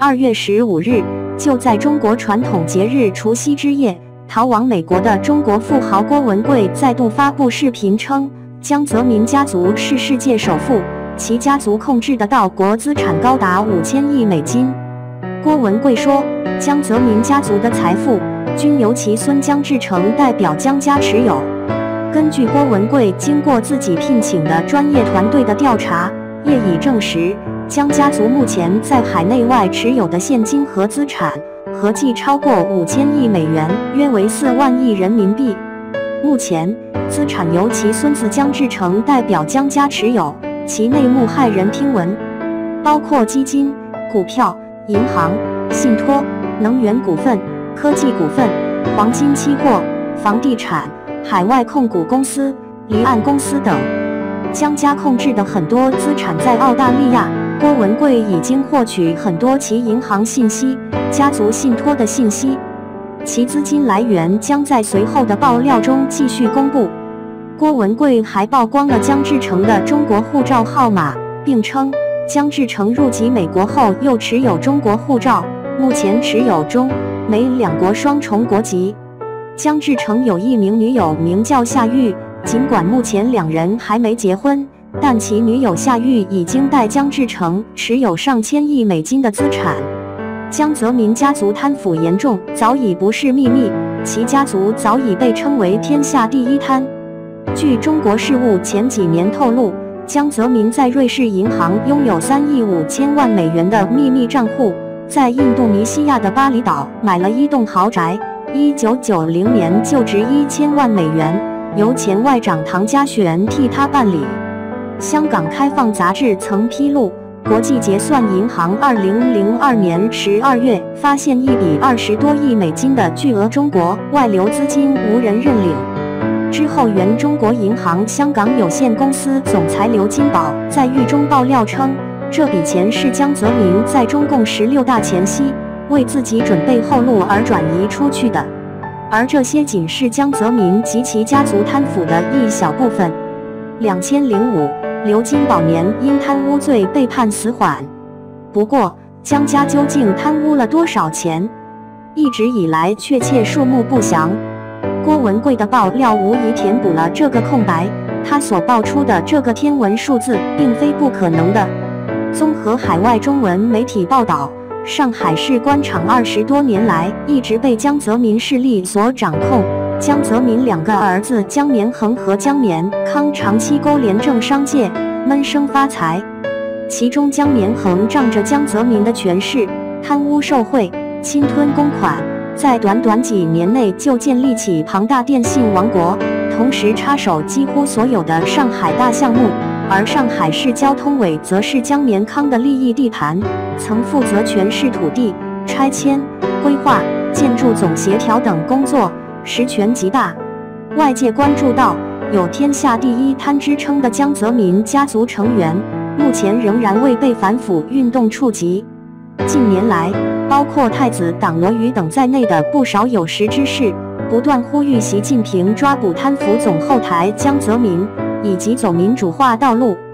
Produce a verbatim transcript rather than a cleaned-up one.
二月十五日，就在中国传统节日除夕之夜，逃往美国的中国富豪郭文贵再度发布视频称，江泽民家族是世界首富，其家族控制的岛国资产高达五千亿美金。郭文贵说，江泽民家族的财富均由其孙江志成代表江家持有。根据郭文贵经过自己聘请的专业团队的调查，业已证实，江家族目前在海内外持有的现金和资产合计超过五千亿美元，约为四万亿人民币。目前，资产由其孙子江志成代表江家持有，其内幕骇人听闻，包括基金、股票、银行、信托、能源股份、科技股份、黄金期货、房地产、海外控股公司、离岸公司等。江家控制的很多资产在澳大利亚，郭文贵已经获取很多其银行信息、家族信托的信息，其资金来源将在随后的爆料中继续公布。郭文贵还曝光了江志成的中国护照号码，并称江志成入籍美国后又持有中国护照，目前持有中美两国双重国籍。江志成有一名女友名叫夏玉，尽管目前两人还没结婚，但其女友夏玉已经代江志成持有上千亿美金的资产。江泽民家族贪腐严重，早已不是秘密，其家族早已被称为天下第一贪。据中国事务前几年透露，江泽民在瑞士银行拥有三亿五千万美元的秘密账户，在印度尼西亚的巴厘岛买了一栋豪宅，一九九零年就值一千万美元，由前外长唐家璇替他办理。香港开放杂志曾披露，国际结算银行二零零二年十二月发现一笔二十多亿美金的巨额中国外流资金无人认领。之后，原中国银行香港有限公司总裁刘金宝在狱中爆料称，这笔钱是江泽民在中共十六大前夕为自己准备后路而转移出去的，而这些仅是江泽民及其家族贪腐的一小部分。两千零五，刘金宝年因贪污罪被判死缓。不过，江家究竟贪污了多少钱，一直以来确切数目不详。郭文贵的爆料无疑填补了这个空白，他所爆出的这个天文数字并非不可能的。综合海外中文媒体报道，上海市官场二十多年来一直被江泽民势力所掌控。江泽民两个儿子江绵恒和江绵康长期勾连政商界，闷声发财。其中江绵恒仗着江泽民的权势，贪污受贿，侵吞公款，在短短几年内就建立起庞大电信王国，同时插手几乎所有的上海大项目。而上海市交通委则是江绵康的利益地盘，曾负责全市土地、拆迁、规划、建筑总协调等工作，实权极大。外界关注到，有天下第一贪之称的江泽民家族成员，目前仍然未被反腐运动触及。近年来，包括太子党罗瑜等在内的不少有识之士，不断呼吁习近平抓捕贪腐总后台江泽民，以及走民主化道路。